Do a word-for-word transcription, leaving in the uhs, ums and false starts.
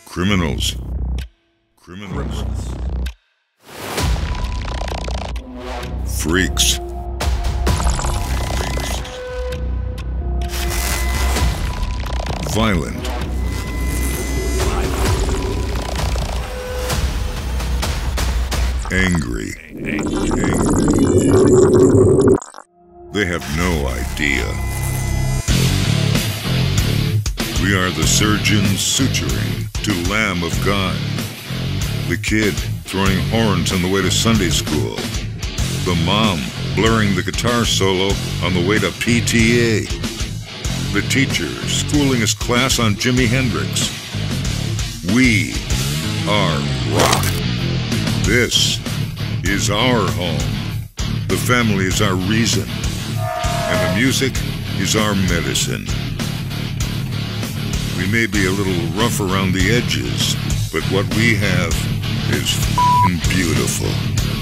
Criminals. Criminals. Freaks. Freaks. Violent. Angry. Angry. They have no idea. We are the surgeons suturing to Lamb of God. The kid throwing horns on the way to Sunday school. The mom blurring the guitar solo on the way to P T A. The teacher schooling his class on Jimi Hendrix. We are rock. This is our home. The family is our reason. And the music is our medicine. We may be a little rough around the edges, but what we have is f***ing beautiful.